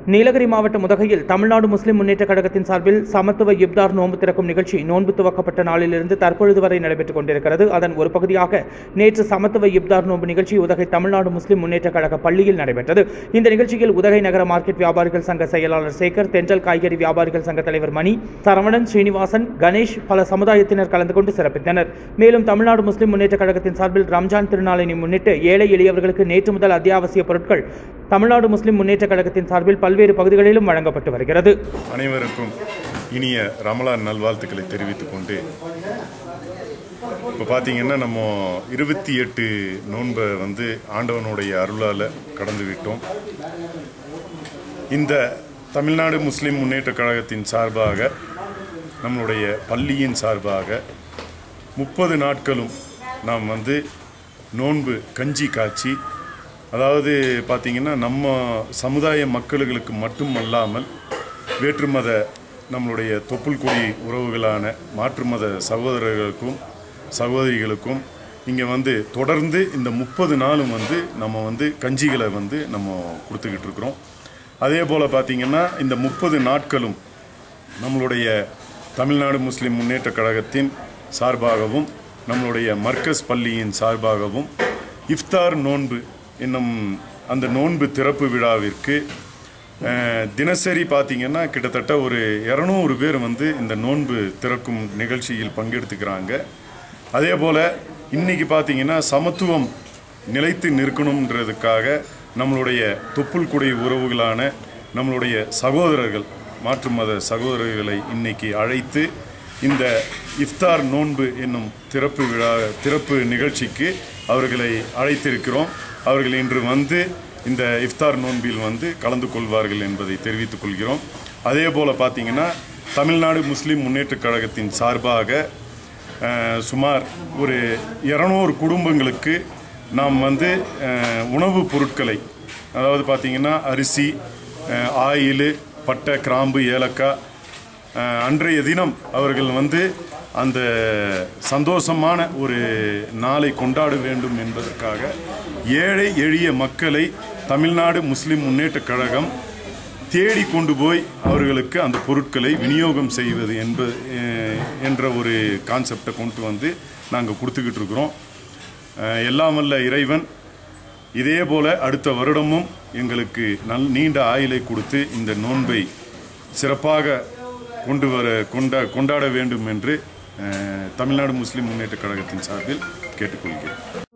நீலகிரி மாவட்டம் உதகையில் தமிழ்நாடு முஸ்லிம் முன்னேற்ற கழகத்தின் சார்பில் சமத்துவ இப்தார் நோன்பு திறக்கும் நிகழ்ச்சி நோன்பு துவக்கப்பட்ட நாளிலிருந்து தற்பொழுது வரை நடைபெற்றுக் கொண்டிருக்கிறது. அதன் ஒரு பகுதியாக நேற்று சமத்துவ இப்தார் நோன்பு நிகழ்ச்சி உதகை தமிழ்நாடு முஸ்லிம் முன்னேற்ற கழக பள்ளியில் நடைபெற்றது. இந்த நிகழ்ச்சியில் உதகை நகர மார்க்கெட் வியாபாரிகள் சங்க செயலாளர் சேகர், தென்றல் காய்கறி வியாபாரிகள் சங்க தலைவர் மணி, சரவணன், ஸ்ரீனிவாசன், கணேஷ், பல சமுதாயத்தினர் கலந்து கொண்டு சிறப்பித்தனர். மேலும் தமிழ்நாடு முஸ்லிம் முன்னேற்ற கழகத்தின் சார்பில் ரம்ஜான் திருநாளை முன்னிட்டு ஏழை எளியவர்களுக்கு நேற்று முதல் அத்தியாவசிய பொருட்கள் தமிழ்நாடு முஸ்லிம் முன்னேற்ற கழகத்தின் சார்பில் பல்வேறு பகுதிகளிலும் வழங்கப்பட்டு வருகிறது. அனைவருக்கும் இனிய ரமலான் நல்வாழ்த்துக்களை தெரிவித்துக் கொண்டு, இப்போ பார்த்தீங்கன்னா நம்ம 28 நோன்பை ஆண்டவனுடைய அருளால் கடந்து விட்டோம். இந்த தமிழ்நாடு முஸ்லிம் முன்னேற்ற கழகத்தின் சார்பாக, நம்மளுடைய பள்ளியின் சார்பாக 30 நாட்களும் நாம் நோன்பு கஞ்சி காய்ச்சி, அதாவது பார்த்திங்கன்னா நம்ம சமுதாய மக்களுக்கு மட்டும் அல்லாமல் வேற்றுமத நம்மளுடைய தொப்புள்கொடி உறவுகளான மாற்று மத சகோதரர்களுக்கும் சகோதரிகளுக்கும் இங்கே தொடர்ந்து இந்த 30 நாளும் நம்ம கஞ்சிகளை நம்ம கொடுத்துக்கிட்டு இருக்கிறோம். அதே போல் பார்த்திங்கன்னா இந்த 30 நாட்களும் நம்மளுடைய தமிழ்நாடு முஸ்லிம் முன்னேற்ற கழகத்தின் சார்பாகவும் நம்மளுடைய மர்கஸ் பள்ளியின் சார்பாகவும் இஃப்தார் நோன்பு என்னும் அந்த நோன்பு திறப்பு விழாவிற்கு தினசரி பார்த்திங்கன்னா கிட்டத்தட்ட ஒரு 200 பேர் இந்த நோன்பு திறக்கும் நிகழ்ச்சியில் பங்கெடுத்துக்கிறாங்க. அதே போல் இன்றைக்கி பார்த்திங்கன்னா சமத்துவம் நிலைத்து நிற்கணுன்றதுக்காக நம்மளுடைய தொப்புள்குடி உறவுகளான நம்மளுடைய சகோதரர்கள், மாற்று மத சகோதரர்களை இன்றைக்கி அழைத்து இந்த இஃப்தார் நோன்பு என்னும் திறப்பு நிகழ்ச்சிக்கு அவர்களை அழைத்திருக்கிறோம். அவர்கள் இன்று இந்த இஃப்தார் நோன்பில் கலந்து கொள்வார்கள் என்பதை தெரிவித்துக் கொள்கிறோம். அதே போல் பார்த்திங்கன்னா தமிழ்நாடு முஸ்லிம் முன்னேற்ற கழகத்தின் சார்பாக சுமார் ஒரு 200 குடும்பங்களுக்கு நாம் உணவுப் பொருட்களை, அதாவது பார்த்திங்கன்னா அரிசி, ஆயில், பட்டை, கிராம்பு, ஏலக்காய், அன்றைய தினம் அவர்கள் அந்த சந்தோஷமான ஒரு நாளை கொண்டாட வேண்டும் என்பதற்காக ஏழை எளிய மக்களை தமிழ்நாடு முஸ்லிம் முன்னேற்ற கழகம் தேடி கொண்டு போய் அவர்களுக்கு அந்த பொருட்களை விநியோகம் செய்வது என்ற ஒரு கான்செப்டை கொண்டு நாங்கள் கொடுத்துக்கிட்டு இருக்கிறோம். எல்லாம் வல்ல இறைவன் இதே போல் அடுத்த வருடமும் எங்களுக்கு நீண்ட ஆயுளை கொடுத்து இந்த நோன்பை சிறப்பாக கொண்டாட வேண்டும் என்று தமிழ்நாடு முஸ்லிம் முன்னேற்ற கழகத்தின் சார்பில் கேட்டுக்கொள்கிறேன்.